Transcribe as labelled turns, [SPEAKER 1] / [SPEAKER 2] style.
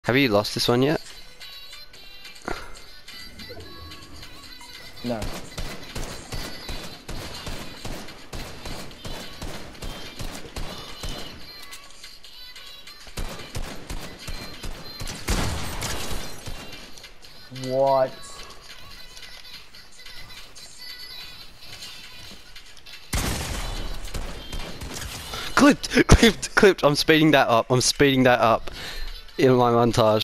[SPEAKER 1] Have you lost this one yet?
[SPEAKER 2] No. What?
[SPEAKER 1] Clipped! Clipped! Clipped! I'm speeding that up. I'm speeding that up in my montage.